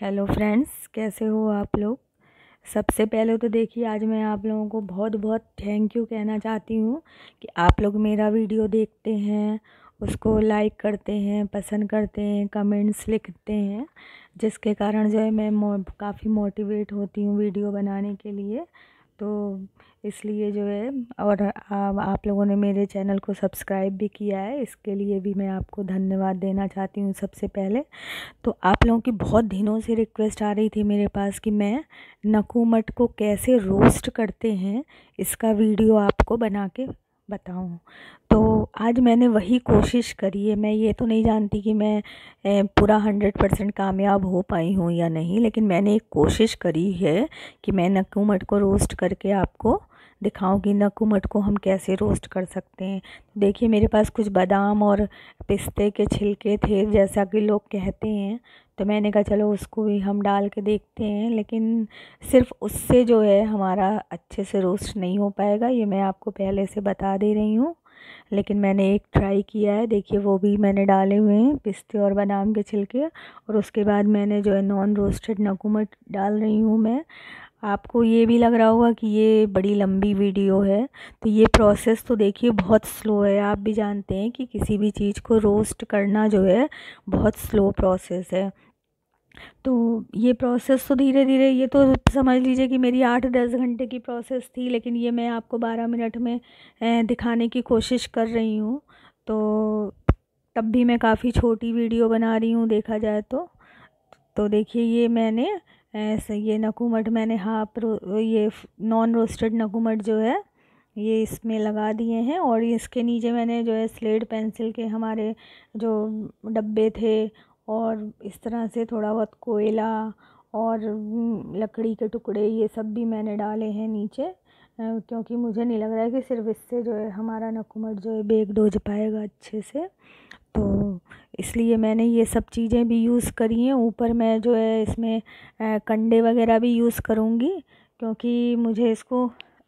Hello friends, कैसे हो आप लोग। सबसे पहले तो देखिए, आज मैं आप लोगों को बहुत बहुत थैंक यू कहना चाहती हूँ कि आप लोग मेरा वीडियो देखते हैं, उसको लाइक करते हैं, पसंद करते हैं, कमेंट्स लिखते हैं, जिसके कारण जो है मैं काफ़ी मोटिवेट होती हूँ वीडियो बनाने के लिए। तो इसलिए जो है, और आप लोगों ने मेरे चैनल को सब्सक्राइब भी किया है, इसके लिए भी मैं आपको धन्यवाद देना चाहती हूँ सबसे पहले। तो आप लोगों की बहुत दिनों से रिक्वेस्ट आ रही थी मेरे पास कि मैं नकुमट को कैसे रोस्ट करते हैं, इसका वीडियो आपको बना के बताऊं। तो आज मैंने वही कोशिश करी है। मैं ये तो नहीं जानती कि मैं पूरा 100% कामयाब हो पाई हूँ या नहीं, लेकिन मैंने एक कोशिश करी है कि मैं नकुमट को रोस्ट करके आपको दिखाऊं कि नकुमट को हम कैसे रोस्ट कर सकते हैं। देखिए, मेरे पास कुछ बादाम और पिस्ते के छिलके थे, जैसा कि लोग कहते हैं, तो मैंने कहा चलो उसको भी हम डाल के देखते हैं। लेकिन सिर्फ उससे जो है हमारा अच्छे से रोस्ट नहीं हो पाएगा, ये मैं आपको पहले से बता दे रही हूँ। लेकिन मैंने एक ट्राई किया है, देखिए वो भी मैंने डाले हुए हैं पिस्ते और बादाम के छिलके, और उसके बाद मैंने जो है नॉन रोस्टेड नकुमट डाल रही हूँ मैं। आपको ये भी लग रहा होगा कि ये बड़ी लंबी वीडियो है, तो ये प्रोसेस तो देखिए बहुत स्लो है। आप भी जानते हैं कि किसी भी चीज़ को रोस्ट करना जो है बहुत स्लो प्रोसेस है। तो ये प्रोसेस तो धीरे धीरे, ये तो समझ लीजिए कि मेरी 8-10 घंटे की प्रोसेस थी, लेकिन ये मैं आपको 12 मिनट में दिखाने की कोशिश कर रही हूँ। तो तब भी मैं काफ़ी छोटी वीडियो बना रही हूँ देखा जाए तो देखिए, ये मैंने ऐसे ये नकुमट मैंने ये नॉन रोस्टेड नकुमट जो है ये इसमें लगा दिए हैं, और इसके नीचे मैंने जो है स्लेट पेंसिल के हमारे जो डब्बे थे, और इस तरह से थोड़ा बहुत कोयला और लकड़ी के टुकड़े, ये सब भी मैंने डाले हैं नीचे, क्योंकि मुझे नहीं लग रहा है कि सिर्फ इससे जो है हमारा नकुमट जो है बेक्ड हो पाएगा अच्छे से। तो इसलिए मैंने ये सब चीज़ें भी यूज़ करी हैं। ऊपर मैं जो है इसमें कंडे वगैरह भी यूज़ करूँगी, क्योंकि मुझे इसको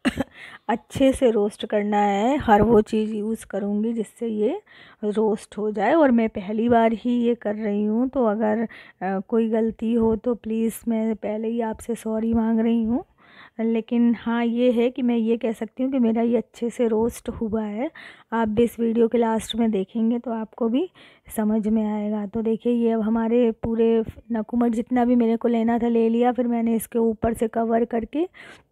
अच्छे से रोस्ट करना है। हर वो चीज़ यूज़ करूँगी जिससे ये रोस्ट हो जाए, और मैं पहली बार ही ये कर रही हूँ, तो अगर कोई गलती हो तो प्लीज़ मैं पहले ही आपसे सॉरी मांग रही हूँ। लेकिन हाँ, ये है कि मैं ये कह सकती हूँ कि मेरा ये अच्छे से रोस्ट हुआ है। आप भी इस वीडियो के लास्ट में देखेंगे तो आपको भी समझ में आएगा। तो देखिए, ये अब हमारे पूरे नकुमट जितना भी मेरे को लेना था ले लिया, फिर मैंने इसके ऊपर से कवर करके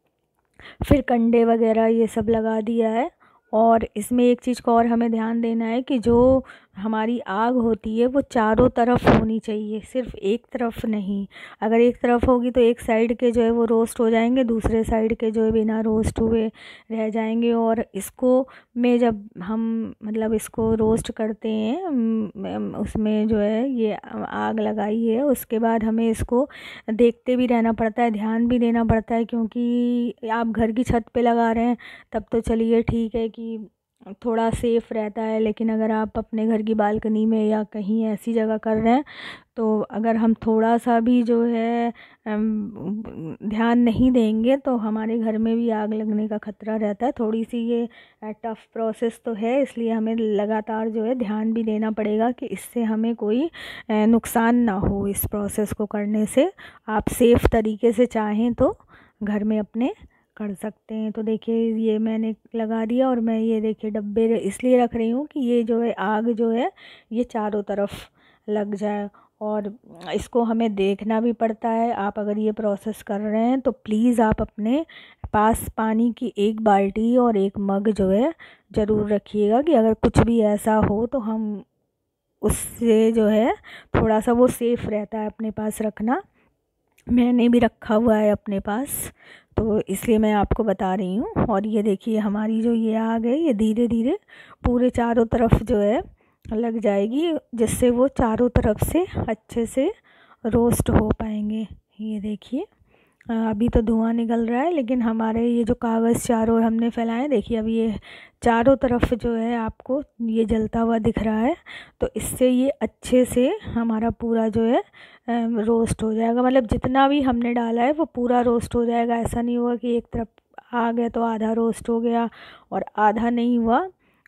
फिर कंडे वगैरह ये सब लगा दिया है। और इसमें एक चीज़ का और हमें ध्यान देना है कि जो हमारी आग होती है वो चारों तरफ होनी चाहिए, सिर्फ एक तरफ नहीं। अगर एक तरफ होगी तो एक साइड के जो है वो रोस्ट हो जाएंगे, दूसरे साइड के जो है बिना रोस्ट हुए रह जाएंगे। और इसको में जब हम मतलब इसको रोस्ट करते हैं, उसमें जो है ये आग लगाई है, उसके बाद हमें इसको देखते भी रहना पड़ता है, ध्यान भी देना पड़ता है, क्योंकि आप घर की छत पे लगा रहे हैं तब तो चलिए ठीक है कि थोड़ा सेफ़ रहता है। लेकिन अगर आप अपने घर की बालकनी में या कहीं ऐसी जगह कर रहे हैं, तो अगर हम थोड़ा सा भी जो है ध्यान नहीं देंगे तो हमारे घर में भी आग लगने का ख़तरा रहता है। थोड़ी सी ये टफ़ प्रोसेस तो है, इसलिए हमें लगातार जो है ध्यान भी देना पड़ेगा कि इससे हमें कोई नुकसान ना हो। इस प्रोसेस को करने से आप सेफ़ तरीके से चाहें तो घर में अपने कर सकते हैं। तो देखिए, ये मैंने लगा दिया, और मैं ये देखिए डब्बे इसलिए रख रही हूँ कि ये जो है आग जो है ये चारों तरफ लग जाए, और इसको हमें देखना भी पड़ता है। आप अगर ये प्रोसेस कर रहे हैं तो प्लीज़ आप अपने पास पानी की एक बाल्टी और एक मग जो है ज़रूर रखिएगा, कि अगर कुछ भी ऐसा हो तो हम उससे जो है थोड़ा सा वो सेफ़ रहता है अपने पास रखना। मैंने भी रखा हुआ है अपने पास, तो इसलिए मैं आपको बता रही हूँ। और ये देखिए, हमारी जो ये आग है ये धीरे धीरे पूरे चारों तरफ जो है लग जाएगी, जिससे वो चारों तरफ से अच्छे से रोस्ट हो पाएंगे। ये देखिए, अभी तो धुआं निकल रहा है, लेकिन हमारे ये जो कागज़ चारों ओर हमने फैलाए, देखिए अभी ये चारों तरफ जो है आपको ये जलता हुआ दिख रहा है। तो इससे ये अच्छे से हमारा पूरा जो है रोस्ट हो जाएगा। मतलब जितना भी हमने डाला है वो पूरा रोस्ट हो जाएगा। ऐसा नहीं होगा कि एक तरफ आ गया तो आधा रोस्ट हो गया और आधा नहीं हुआ।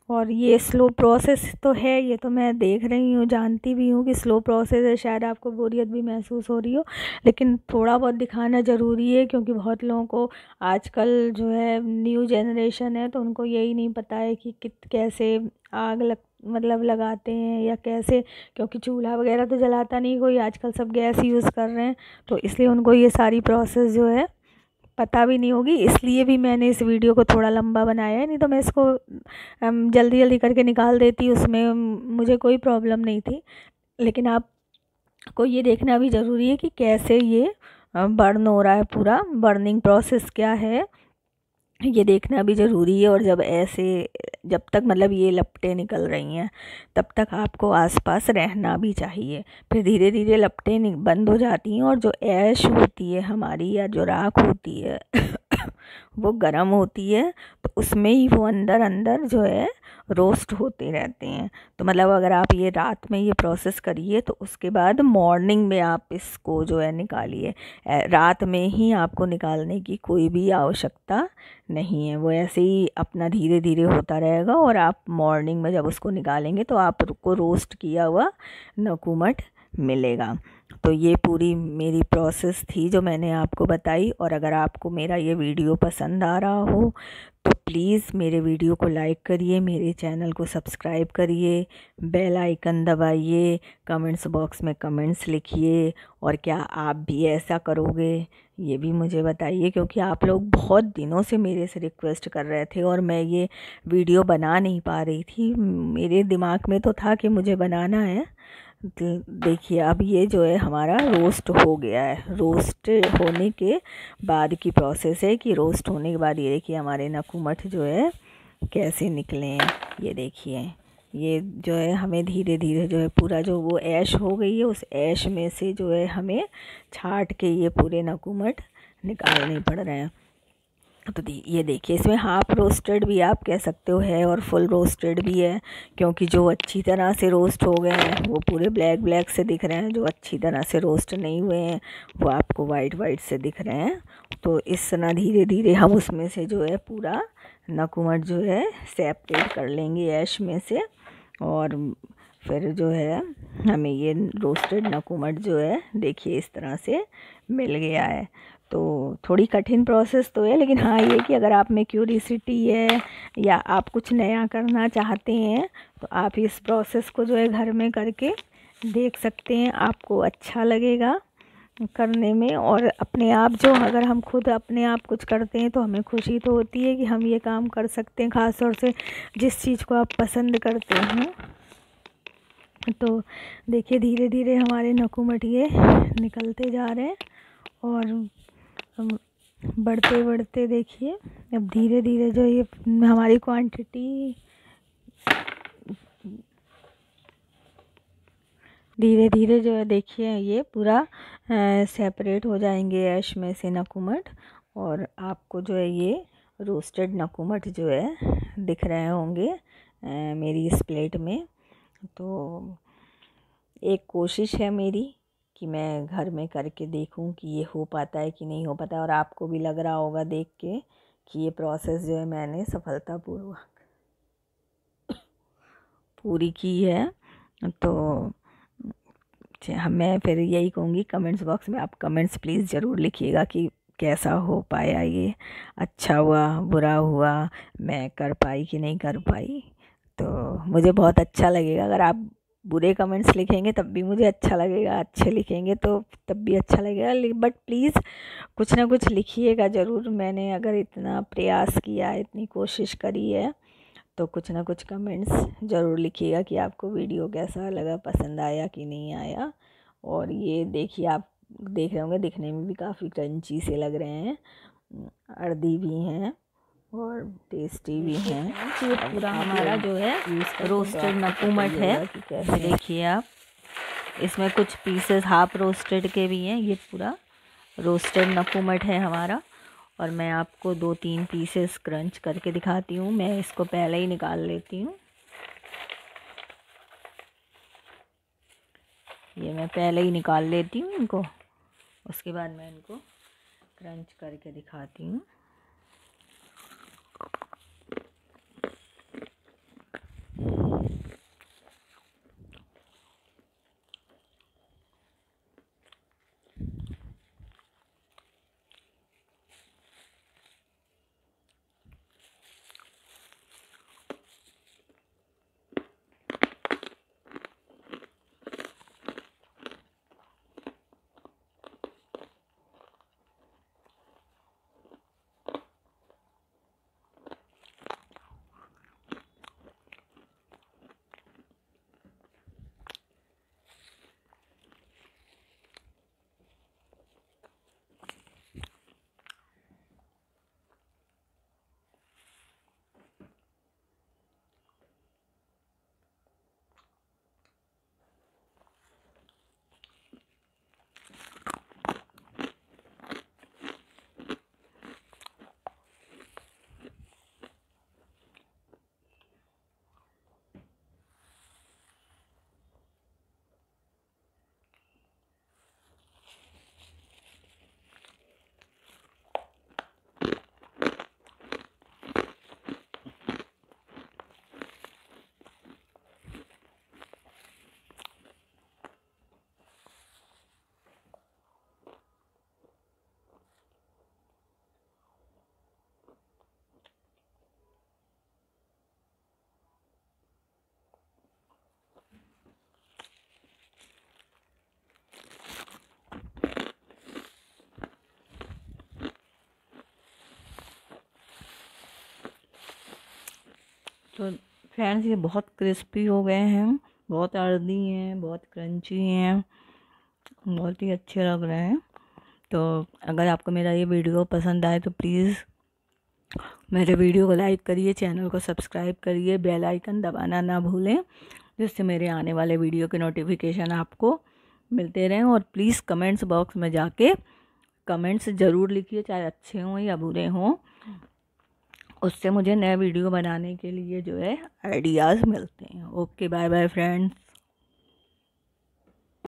और ये स्लो प्रोसेस तो है, ये तो मैं देख रही हूँ, जानती भी हूँ कि स्लो प्रोसेस है, शायद आपको बोरियत भी महसूस हो रही हो, लेकिन थोड़ा बहुत दिखाना ज़रूरी है, क्योंकि बहुत लोगों को आजकल जो है न्यू जनरेशन है तो उनको यही नहीं पता है कि कैसे आग मतलब लगाते हैं या कैसे, क्योंकि चूल्हा वगैरह तो जलाता नहीं कोई, आजकल सब गैस यूज़ कर रहे हैं, तो इसलिए उनको ये सारी प्रोसेस जो है पता भी नहीं होगी। इसलिए भी मैंने इस वीडियो को थोड़ा लंबा बनाया है, नहीं तो मैं इसको जल्दी जल्दी करके निकाल देती, उसमें मुझे कोई प्रॉब्लम नहीं थी। लेकिन आपको ये देखना भी ज़रूरी है कि कैसे ये बर्न हो रहा है, पूरा बर्निंग प्रोसेस क्या है ये देखना भी ज़रूरी है। और जब तक मतलब ये लपटें निकल रही हैं तब तक आपको आसपास रहना भी चाहिए। फिर धीरे धीरे लपटें बंद हो जाती हैं और जो ऐश होती है हमारी या जो राख होती है वो गर्म होती है, तो उसमें ही वो अंदर अंदर जो है रोस्ट होते रहते हैं। तो मतलब अगर आप ये रात में ये प्रोसेस करिए तो उसके बाद मॉर्निंग में आप इसको जो है निकालिए। रात में ही आपको निकालने की कोई भी आवश्यकता नहीं है, वो ऐसे ही अपना धीरे धीरे होता रहेगा और आप मॉर्निंग में जब उसको निकालेंगे तो आपको रोस्ट किया हुआ नकुमट मिलेगा। तो ये पूरी मेरी प्रोसेस थी जो मैंने आपको बताई। और अगर आपको मेरा ये वीडियो पसंद आ रहा हो तो प्लीज़ मेरे वीडियो को लाइक करिए, मेरे चैनल को सब्सक्राइब करिए, बेल आइकन दबाइए, कमेंट्स बॉक्स में कमेंट्स लिखिए। और क्या आप भी ऐसा करोगे ये भी मुझे बताइए, क्योंकि आप लोग बहुत दिनों से मेरे से रिक्वेस्ट कर रहे थे और मैं ये वीडियो बना नहीं पा रही थी। मेरे दिमाग में तो था कि मुझे बनाना है। देखिए अब ये जो है हमारा रोस्ट हो गया है। रोस्ट होने के बाद की प्रोसेस है कि रोस्ट होने के बाद ये देखिए हमारे नकुमठ जो है कैसे निकले हैं। ये देखिए ये जो है हमें धीरे धीरे जो है पूरा जो वो ऐश हो गई है, उस ऐश में से जो है हमें छाट के ये पूरे नकुमठ निकालने पड़ रहे हैं। तो ये देखिए इसमें हाफ रोस्टेड भी आप कह सकते हो है और फुल रोस्टेड भी है, क्योंकि जो अच्छी तरह से रोस्ट हो गए हैं वो पूरे ब्लैक ब्लैक से दिख रहे हैं, जो अच्छी तरह से रोस्ट नहीं हुए हैं वो आपको वाइट वाइट से दिख रहे हैं। तो इस तरह धीरे धीरे हम उसमें से जो है पूरा नकुमट जो है सेपरेट कर लेंगे ऐश में से। और फिर जो है हमें ये रोस्टेड नकुमट जो है देखिए इस तरह से मिल गया है। तो थोड़ी कठिन प्रोसेस तो है, लेकिन हाँ ये कि अगर आप में क्यूरियसिटी है या आप कुछ नया करना चाहते हैं तो आप इस प्रोसेस को जो है घर में करके देख सकते हैं, आपको अच्छा लगेगा करने में। और अपने आप जो अगर हम खुद अपने आप कुछ करते हैं तो हमें खुशी तो होती है कि हम ये काम कर सकते हैं, ख़ास तौर से जिस चीज़ को आप पसंद करते हैं। तो देखिए धीरे धीरे हमारे नकुमट ये निकलते जा रहे हैं और बढ़ते बढ़ते देखिए अब धीरे धीरे जो ये हमारी क्वांटिटी धीरे धीरे जो है देखिए ये पूरा सेपरेट हो जाएंगे ऐश में से नकुमट, और आपको जो है ये रोस्टेड नकुमट जो है दिख रहे होंगे मेरी इस प्लेट में। तो एक कोशिश है मेरी कि मैं घर में करके देखूं कि ये हो पाता है कि नहीं हो पाता है, और आपको भी लग रहा होगा देख के कि ये प्रोसेस जो है मैंने सफलतापूर्वक पूरी की है। तो मैं फिर यही कहूँगी, कमेंट्स बॉक्स में आप कमेंट्स प्लीज़ ज़रूर लिखिएगा कि कैसा हो पाया ये, अच्छा हुआ बुरा हुआ, मैं कर पाई कि नहीं कर पाई। तो मुझे बहुत अच्छा लगेगा अगर आप बुरे कमेंट्स लिखेंगे तब भी मुझे अच्छा लगेगा, अच्छे लिखेंगे तो तब भी अच्छा लगेगा, बट प्लीज़ कुछ ना कुछ लिखिएगा ज़रूर। मैंने अगर इतना प्रयास किया है, इतनी कोशिश करी है, तो कुछ ना कुछ कमेंट्स ज़रूर लिखिएगा कि आपको वीडियो कैसा लगा, पसंद आया कि नहीं आया। और ये देखिए आप देख रहे होंगे दिखने में भी काफ़ी क्रंची से लग रहे हैं, अर्दी भी हैं और टेस्टी भी हैं। ये पूरा हमारा जो है रोस्टेड नकुमट है, कैसे देखिए आप, इसमें कुछ पीसेस हाफ रोस्टेड के भी हैं। ये पूरा रोस्टेड नकुमट है हमारा, और मैं आपको 2-3 पीसेस क्रंच करके दिखाती हूँ। मैं इसको पहले ही निकाल लेती हूँ, ये मैं पहले ही निकाल लेती हूँ इनको, उसके बाद मैं इनको क्रंच करके दिखाती हूँ। तो फ्रेंड्स ये बहुत क्रिस्पी हो गए हैं, बहुत अर्दी हैं, बहुत क्रंची हैं, बहुत ही अच्छे लग रहे हैं। तो अगर आपको मेरा ये वीडियो पसंद आए तो प्लीज़ मेरे वीडियो को लाइक करिए, चैनल को सब्सक्राइब करिए, बेल आइकन दबाना ना भूलें, जिससे मेरे आने वाले वीडियो के नोटिफिकेशन आपको मिलते रहें। और प्लीज़ कमेंट्स बॉक्स में जाके कमेंट्स ज़रूर लिखिए, चाहे अच्छे हों या बुरे हों, उससे मुझे नए वीडियो बनाने के लिए जो है आइडियाज़ मिलते हैं। Okay, bye bye friends.